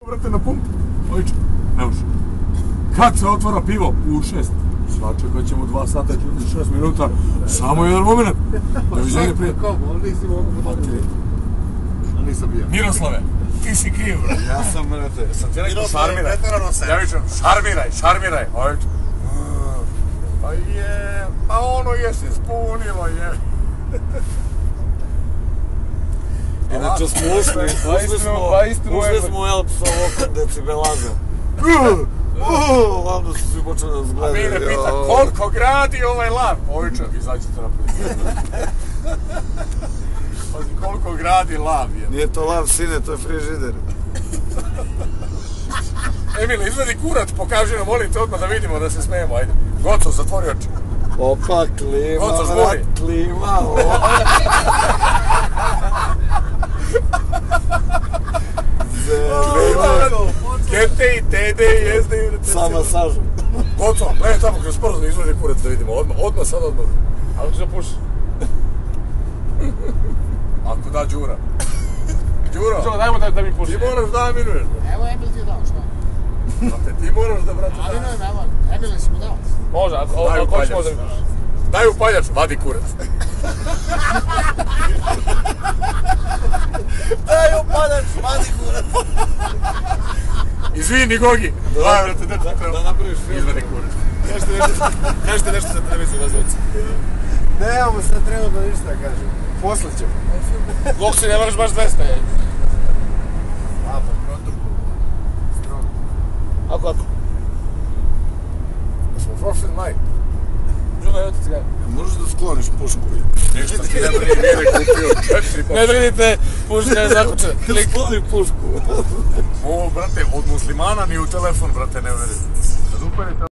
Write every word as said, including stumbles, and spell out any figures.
Vrate na pumpu. Ojče, ne može. Kad se otvara pivo? U šest. Sačekat ćemo dva sata i četrdeset šest minuta. Samo jedan moment. Doviđenje prije. Kako? On nisi mogu podati. On nisam bio. Miroslave, ti si kriv. Ja sam, brate. Sam ti rekao šarmiraj. Ja vičem, šarmiraj, šarmiraj. Ojče. Pa je, pa ono je se spunilo, je. Inače smo ušli, ušli smo, ušli smo u Elpsovo kod decibelaza. Onda su svi počeli da zgledaju. A mene pita koliko gradi ovaj lav. Ojče, izađite naprijed. Pazi koliko gradi lav je. Nije to lav, sine, to je frižider. Emile, izvedi kurat, pokaži nam, molim te odmah da vidimo, da se smijemo, ajde. Goco, zatvori oči. Opa, klima, Goco, vrat, žmuri. klima, Kete i tede i jezde i recesije. sa masažom. Goco, gledaj tamo kroz prozor, izvedi kurat da vidimo, odmah, odmah, sad odmah. Ako se puši. Ako da, Đura. Đuro, Čelo, dajmo da, da mi puši. ti moraš da minuješ. Evo Emil ti je dao, šta? Brate, ti moraš da, brate, Ali da. no, evo, Emil si mu dao. Može, ako Daj ako hoćeš upaljač. može mi puši. Daj upaljač, vadi kurac. Daj upaljač, vadi kurac. Izvini, Gogi. Daj, brate, da ti treba. Da napraviš film. Izvedi kurac. Kažete nešto za televiziju, da zvuci. Nemamo sad trenutno ništa, kažem. Posle ćemo. Dok si ne moraš baš dvesta, je. A, pa protokol. Strong. Ako, ako. Da smo prošli maj. Đuno, evo ti cigare. Možeš da skloniš pušku? Ništa ti nema nije nije kupio četiri pa. Ne vidite, puška je zakučena. Skloni pušku. Ovo, brate, od muslimana ni u telefon, brate, ne veri. Kad upere